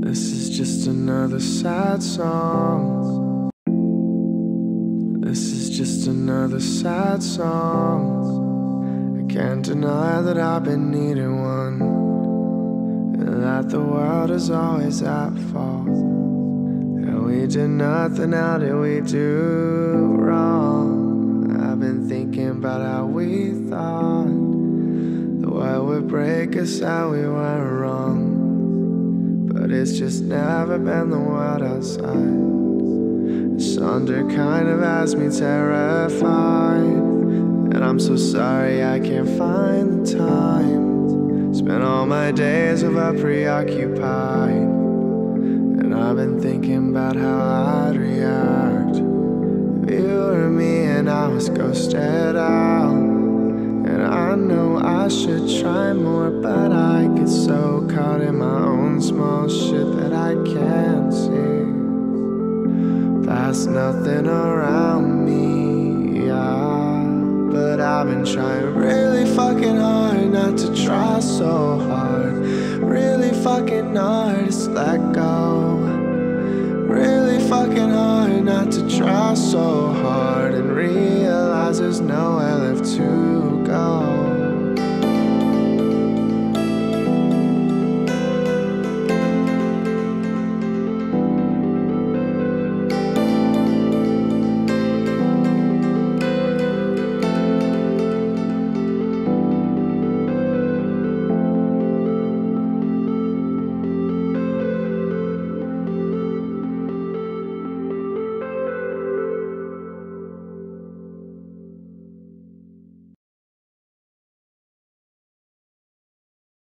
This is just another sad song. This is just another sad song. I can't deny that I've been needing one, and that the world is always at fault. And we did nothing, how did we do wrong? I've been thinking about how we thought the world would break us, how we weren't wrong. But it's just never been the world outside. This thunder kind of has me terrified, and I'm so sorry I can't find the time. Spent all my days over preoccupied, and I've been thinking about how I'd react if you were me and I was ghosted out. And I know I should try more, but I get so caught in my own small shit that I can't see past nothing around me, yeah. But I've been trying really fucking hard not to try so hard, really fucking hard to let go, really fucking hard not to try so hard and realize there's nowhere left to go.